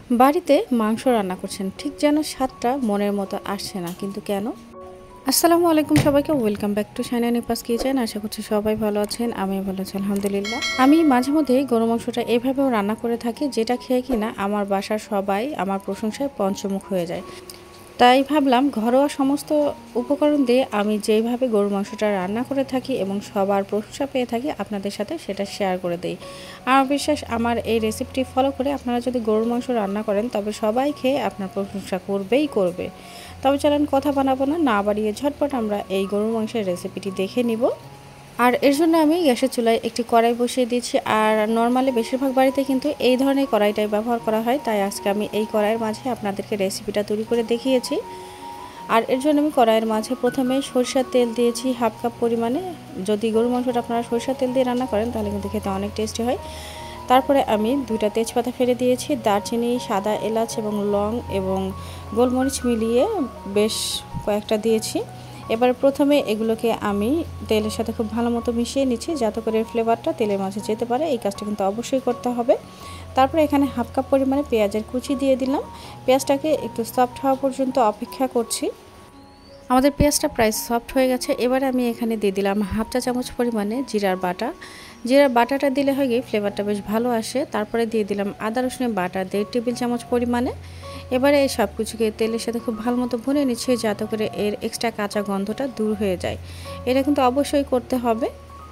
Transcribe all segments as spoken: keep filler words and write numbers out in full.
বাড়িতে মাংস রান্না করছেন, ঠিক যেন স্বাদটা মনের মতো আসছে না, কিন্তু কেন? আসসালামু আলাইকুম সবাইকে, ওয়েলকাম ব্যাক টু শাইনা নিপাস কিচেন। আশা করছি সবাই ভালো আছেন, আমি ভালো আছি আলহামদুলিল্লাহ। আমি মাঝে মধ্যেই গরু মাংসটা এভাবেও রান্না করে থাকি, যেটা খেয়ে কিনা আমার বাসার সবাই আমার প্রশংসায় পঞ্চমুখ হয়ে যায়। তাই ভাবলাম ঘরোয়া সমস্ত উপকরণ দিয়ে আমি যেইভাবে গরুর মাংসটা রান্না করে থাকি এবং সবার প্রশংসা পেয়ে থাকি, আপনাদের সাথে সেটা শেয়ার করে দিই। আমার বিশ্বাস, আমার এই রেসিপিটি ফলো করে আপনারা যদি গরুর মাংস রান্না করেন তবে সবাই খেয়ে আপনার প্রশংসা করবেই করবে। তবে চলেন কথা বানাবো না, না বাড়িয়ে ঝটপট আমরা এই গরুর মাংসের রেসিপিটি দেখে নিব। আর এর জন্য আমি গ্যাসের চুলায় একটি কড়াই বসিয়ে দিচ্ছি। আর নর্মালি বেশিরভাগ বাড়িতে কিন্তু এই ধরনের কড়াইটাই ব্যবহার করা হয়, তাই আজকে আমি এই কড়াইয়ের মাঝে আপনাদেরকে রেসিপিটা তৈরি করে দেখিয়েছি। আর এর জন্য আমি কড়াইয়ের মাঝে প্রথমে সরিষার তেল দিয়েছি হাফ কাপ পরিমাণে। যদি গরুর মাংসটা আপনারা সরিষার তেল দিয়ে রান্না করেন তাহলে কিন্তু খেতে অনেক টেস্টি হয়। তারপরে আমি দুইটা তেজপাতা ফেলে দিয়েছি, দারচিনি, সাদা এলাচ এবং লং এবং গোলমরিচ মিলিয়ে বেশ কয়েকটা দিয়েছি। এবার প্রথমে এগুলোকে আমি তেলের সাথে খুব ভালো মতো মিশিয়ে নিচ্ছি, যাতে করে ফ্লেভারটা তেলের মাঝে যেতে পারে। এই কাজটা কিন্তু অবশ্যই করতে হবে। তারপরে এখানে হাফ কাপ পরিমাণে পেঁয়াজের কুচি দিয়ে দিলাম। পেঁয়াজটাকে একটু সফট হওয়া পর্যন্ত অপেক্ষা করছি। আমাদের পেঁয়াজটা প্রায় সফট হয়ে গেছে। এবারে আমি এখানে দিয়ে দিলাম হাফ চা চামচ পরিমাণে জিরার বাটা। জিরার বাটাটা দিলে হয় গিয়ে ফ্লেভারটা বেশ ভালো আসে। তারপরে দিয়ে দিলাম আদা রসুনের বাটা দেড় টেবিল চামচ পরিমাণে। এবারে এই সব কিছুকে তেলের সাথে খুব ভালো মতো ভুনে নিচ্ছি, যাতে করে এর এক্সট্রা কাঁচা গন্ধটা দূর হয়ে যায়। এটা কিন্তু অবশ্যই করতে হবে।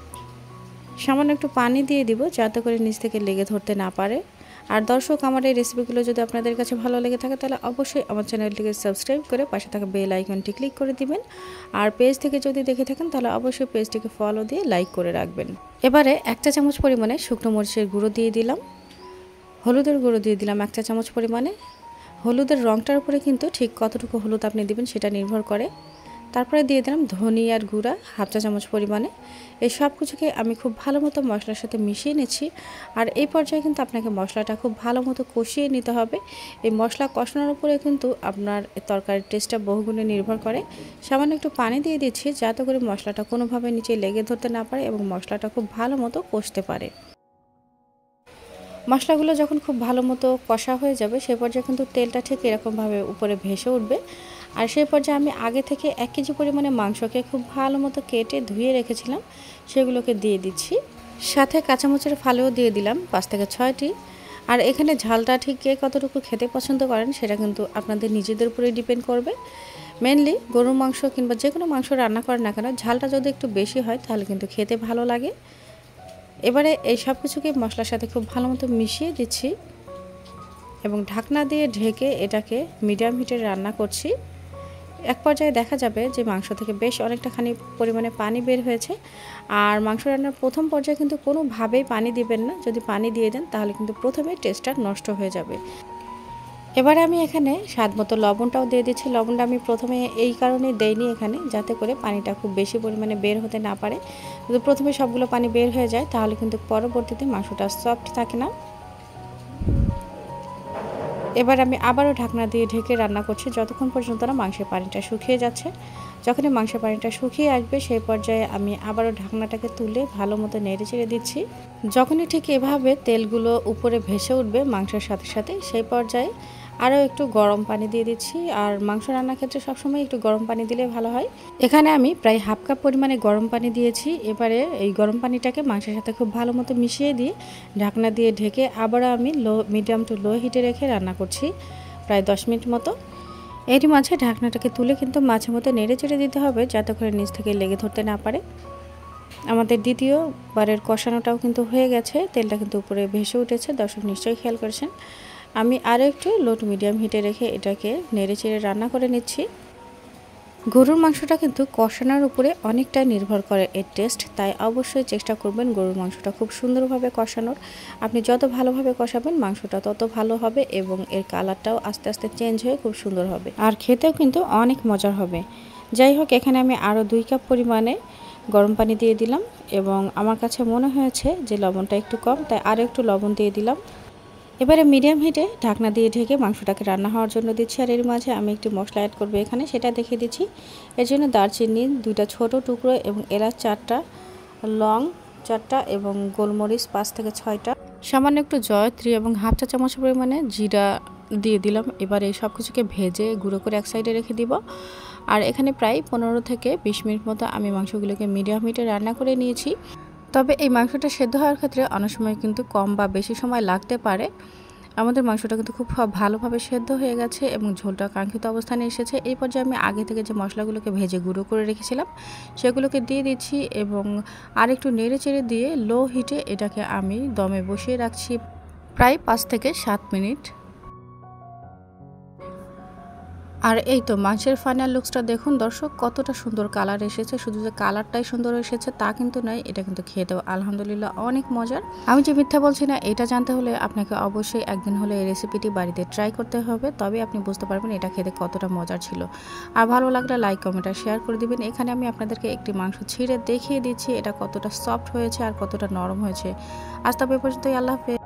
সামান্য একটু পানি দিয়ে দিব, যাতে করে নিচ থেকে লেগে ধরতে না পারে। আর দর্শক, আমার এই রেসিপিগুলো যদি আপনাদের কাছে ভালো লেগে থাকে তাহলে অবশ্যই আমার চ্যানেলটিকে সাবস্ক্রাইব করে পাশে থাকা বেল আইকনটি ক্লিক করে দিবেন। আর পেজ থেকে যদি দেখে থাকেন তাহলে অবশ্যই পেজটিকে ফলো দিয়ে লাইক করে রাখবেন। এবারে এক চা চামচ পরিমাণে শুকনো মরিচের গুঁড়ো দিয়ে দিলাম। হলুদের গুঁড়ো দিয়ে দিলাম এক চা চামচ পরিমাণে। হলুদের রঙটার উপরে কিন্তু ঠিক কতটুকু হলুদ আপনি দিবেন সেটা নির্ভর করে। তারপরে দিয়ে দিলাম ধনিয়ার গুঁড়া হাফ চা চামচ পরিমাণে। এই সব কিছুকে আমি খুব ভালো মতো মশলার সাথে মিশিয়ে নিচ্ছি। আর এই পর্যায়ে কিন্তু আপনাকে মশলাটা খুব ভালো মতো কষিয়ে নিতে হবে। এই মশলা কষানোর উপরে কিন্তু আপনার তরকারির টেস্টটা বহুগুণে নির্ভর করে। সামান্য একটু পানি দিয়ে দিচ্ছি, যাতে করে মশলাটা কোনোভাবে নিচে লেগে ধরতে না পারে এবং মশলাটা খুব ভালো মতো কষতে পারে। মশলাগুলো যখন খুব ভালো মতো কষা হয়ে যাবে সেই পর্যায়ে কিন্তু তেলটা ঠিক এরকমভাবে উপরে ভেসে উঠবে। আর সেই পর্যায়ে আমি আগে থেকে এক কেজি পরিমাণে মাংসকে খুব ভালো মতো কেটে ধুয়ে রেখেছিলাম, সেগুলোকে দিয়ে দিচ্ছি। সাথে কাঁচামরিচের ফালিও দিয়ে দিলাম পাঁচ থেকে ছয়টি। আর এখানে ঝালটা ঠিক কে কতটুকু খেতে পছন্দ করেন সেটা কিন্তু আপনাদের নিজেদের উপরে ডিপেন্ড করবে। মেনলি গরুর মাংস কিংবা যে কোনো মাংস রান্না করেন না কেন, ঝালটা যদি একটু বেশি হয় তাহলে কিন্তু খেতে ভালো লাগে। এবারে এই সব কিছুকে মশলার সাথে খুব ভালো মতো মিশিয়ে দিচ্ছি এবং ঢাকনা দিয়ে ঢেকে এটাকে মিডিয়াম হিটে রান্না করছি। এক পর্যায়ে দেখা যাবে যে মাংস থেকে বেশ অনেকটাখানি পরিমাণে পানি বের হয়েছে। আর মাংস রান্নার প্রথম পর্যায়ে কিন্তু কোনোভাবেই পানি দিবেন না। যদি পানি দিয়ে দেন তাহলে কিন্তু প্রথমে টেস্টটা নষ্ট হয়ে যাবে। এবারে আমি এখানে স্বাদ মতো লবণটাও দিয়ে দিচ্ছি। লবণটা আমি প্রথমে এই কারণে দেইনি এখানে, যাতে করে পানিটা খুব বেশি পরিমাণে বের হতে না পারে। যদি প্রথমে সবগুলো পানি বের হয়ে যায় তাহলে কিন্তু পরবর্তীতে মাংসটা সফট থাকে না। এবার আমি আবারও ঢাকনা দিয়ে ঢেকে রান্না করছি যতক্ষণ পর্যন্ত না মাংসের পানিটা শুকিয়ে যাচ্ছে। যখনই মাংসের পানিটা শুকিয়ে আসবে সেই পর্যায়ে আমি আবারও ঢাকনাটাকে তুলে ভালো মতো নেড়ে চেড়ে দিচ্ছি। যখনই ঠিক এভাবে তেলগুলো উপরে ভেসে উঠবে মাংসের সাথে সাথে, সেই পর্যায়ে আরও একটু গরম পানি দিয়ে দিচ্ছি। আর মাংস রান্নার ক্ষেত্রে সবসময় একটু গরম পানি দিলে ভালো হয়। এখানে আমি প্রায় হাফ কাপ পরিমাণে গরম পানি দিয়েছি। এবারে এই গরম পানিটাকে মাংসের সাথে খুব ভালো মতো মিশিয়ে দিয়ে ঢাকনা দিয়ে ঢেকে আবারও আমি লো মিডিয়াম টু লো হিটে রেখে রান্না করছি প্রায় দশ মিনিট মতো। এরই মাঝে ঢাকনাটাকে তুলে কিন্তু মাঝে মতো নেড়ে চেড়ে দিতে হবে, যাতে করে নিচ থেকে লেগে ধরতে না পারে। আমাদের দ্বিতীয়বারের কষানোটাও কিন্তু হয়ে গেছে, তেলটা কিন্তু উপরে ভেসে উঠেছে। দর্শক নিশ্চয়ই খেয়াল করেছেন। আমি আরও একটু লো টু মিডিয়াম হিটে রেখে এটাকে নেড়ে চেড়ে রান্না করে নিচ্ছি। গরুর মাংসটা কিন্তু কষানোর উপরে অনেকটা নির্ভর করে এর টেস্ট, তাই অবশ্যই চেষ্টা করবেন গরুর মাংসটা খুব সুন্দরভাবে কষানোর। আপনি যত ভালোভাবে কষাবেন মাংসটা তত ভালো হবে এবং এর কালারটাও আস্তে আস্তে চেঞ্জ হয়ে খুব সুন্দর হবে, আর খেতেও কিন্তু অনেক মজার হবে। যাই হোক, এখানে আমি আরও দুই কাপ পরিমাণে গরম পানি দিয়ে দিলাম এবং আমার কাছে মনে হয়েছে যে লবণটা একটু কম, তাই আরও একটু লবণ দিয়ে দিলাম। এবারে মিডিয়াম হিটে ঢাকনা দিয়ে ঢেকে মাংসটাকে রান্না হওয়ার জন্য দিচ্ছি। আর এর মাঝে আমি একটি মশলা অ্যাড করবো এখানে, সেটা দেখিয়ে দিচ্ছি। এর জন্য দারচিনি দুইটা ছোট টুকরো এবং এলাচ চারটা, লং চারটা এবং গোলমরিচ পাঁচ থেকে ছয়টা, সামান্য একটু জয়ত্রী এবং হাফ চা চামচ পরিমাণে জিরা দিয়ে দিলাম। এবার এই সব কিছুকে ভেজে গুঁড়ো করে এক সাইডে রেখে দিব। আর এখানে প্রায় পনেরো থেকে বিশ মিনিট মতো আমি মাংসগুলোকে মিডিয়াম হিটে রান্না করে নিয়েছি। তবে এই মাংসটা সেদ্ধ হওয়ার ক্ষেত্রে অনেক সময় কিন্তু কম বা বেশি সময় লাগতে পারে। আমাদের মাংসটা কিন্তু খুব ভালোভাবে সেদ্ধ হয়ে গেছে এবং ঝোলটা কাঙ্ক্ষিত অবস্থানে এসেছে। এই পর্যায়ে আমি আগে থেকে যে মশলাগুলোকে ভেজে গুঁড়ো করে রেখেছিলাম সেগুলোকে দিয়ে দিচ্ছি এবং আরেকটু নেড়ে চেড়ে দিয়ে লো হিটে এটাকে আমি দমে বসিয়ে রাখছি প্রায় পাঁচ থেকে সাত মিনিট। আর এই তো মাংসের ফাইনাল লুকসটা দেখুন দর্শক, কতটা সুন্দর কালার এসেছে। শুধু যে কালারটাই সুন্দর এসেছে তা কিন্তু নয়, এটা কিন্তু খেতেও আলহামদুলিল্লাহ অনেক মজার। আমি যে মিথ্যা বলছি না, এটা জানতে হলে আপনাকে অবশ্যই একদিন হলে এই রেসিপিটি বাড়িতে ট্রাই করতে হবে, তবে আপনি বুঝতে পারবেন এটা খেতে কতটা মজার ছিল। আর ভালো লাগলে লাইক কমেন্ট আর শেয়ার করে দিবেন। এখানে আমি আপনাদেরকে একটি মাংস ছিঁড়ে দেখিয়ে দিচ্ছি এটা কতটা সফট হয়েছে আর কতটা নরম হয়েছে। আজ তবে পর্যন্তই, আল্লাহ হাফেজ।